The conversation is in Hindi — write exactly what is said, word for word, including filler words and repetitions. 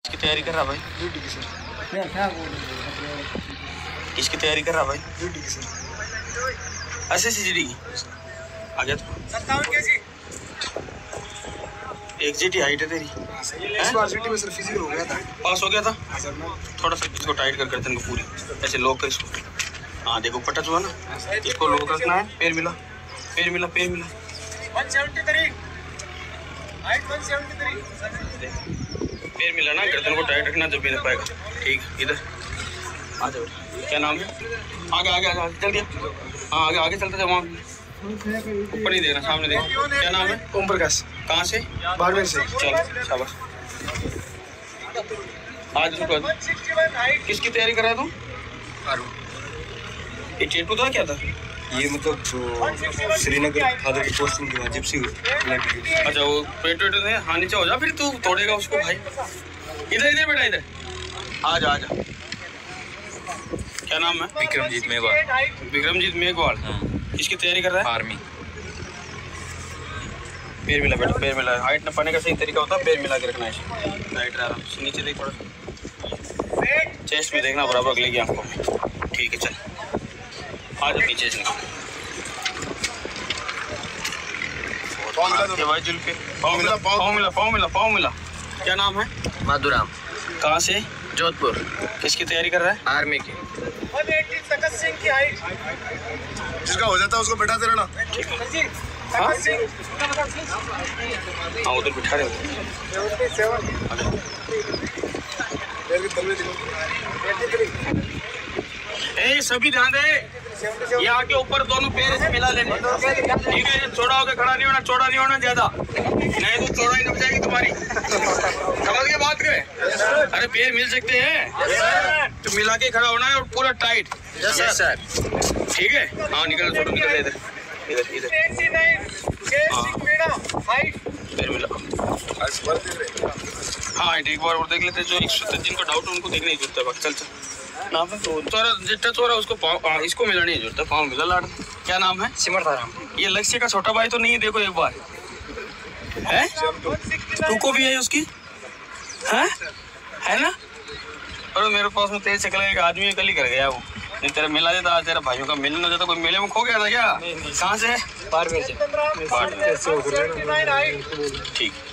किसकी तैयारी कर रहा भाई? ड्यूटी की सर। किसकी तैयारी कर रहा भाई? ड्यूटी की सर। ऐसे सीजीडी की आ गया तो सत्तावन केजी। एक जीटी हाइट है तेरी। इस बार जीटी में सर फिजिकल हो गया था। पास हो गया था। हाँ सर मैं थोड़ा सा इसको टाइट कर गर्दन को पूरी ऐसे लॉक कर इसको। हाँ देखो पटा हुआ ना, इसको लॉक रखना है। पैर मिला, पैर मिला, पैर मिला। एक सौ तिहत्तर हाइट एक सौ तिहत्तर। पैर मिला ना, गर्दन को टाइट रखना जब मिल पाएगा। ठीक इधर आ जाओ। क्या नाम है? आगे आगे आगे चल दिया। हाँ आगे आगे चलते जाओ। वहाँ ऊपर नहीं देखना, सामने देखना। क्या नाम है? ओम प्रकाश। कहाँ से? बाड़मेर से। चल शाबाश। आज रुको, किसकी तैयारी कर रहा है तू? ये चेटू था क्या था? ये मतलब जो श्रीनगर फादर की पोस्टिंग की वाजिब सी अच्छा वो पेट वेट में हाँ नीचे हो जा, फिर तू तोड़ेगा उसको भाई। इधर इधर बेटा इधर आ जा आ जा। क्या नाम है? विक्रमजीत मेघवाल। विक्रमजीत मेघवाल। किसकी तैयारी कर रहा है? आर्मी। पैर मिला बेटा, पैर मिला। हाइट नपाने का सही तरीका होता है पैर मिला के रखना है। राइट आराम से नीचे देख, थोड़ा चेस्ट में देखना बराबर लेगी आंखों में। ठीक है चल आ जाओ नीचे से। भाई जुल्फे पाँव मिला, पाँव मिला, पाँव मिला, पाँव मिला। क्या नाम है? माधुराम। कहाँ से? जोधपुर। किसकी तैयारी कर रहा है? आर्मी की। सिंह की हाइट जिसका हो जाता है उसको बैठा दे रहना। ठीक है हाँ हाँ उधर बिठा रहे हो। ए सभी ध्यान दे, यहाँ के ऊपर दोनों पैर से मिला लेने। ठीक है, चौड़ा होकर खड़ा नहीं होना, चौड़ा नहीं होना ज्यादा, नहीं तो चौड़ाई नप जाएगी तुम्हारी। समझ गए बात के? अरे पैर मिल सकते हैं तो मिला के खड़ा होना है और पूरा टाइट। Yes sir. ठीक है हाँ निकल, छोड़ो निकल इधर इधर इधर। पैर मिला। हाँ एक बार और देख लेते, जो जिनको डाउट है उनको देखने की जरूरत है। बस चल चल नाम है तो चोरा जिट्टा चोरा उसको पाँव, इसको मिला नहीं जरूरत है, पाँव मिला लाड़। क्या नाम है? सिमरताराम। ये लक्ष्य का छोटा भाई तो नहीं है? देखो एक बार है तू को भी है उसकी है है ना? अरे मेरे पास में तेज शक्ल एक आदमी कल ही कर गया वो, नहीं तेरा मिला देता आज तेरा भाइयों का मिलना जाता। कोई मेले में खो गया था क्या? कहाँ से? बाड़मेर से। बाड़मेर। ठीक।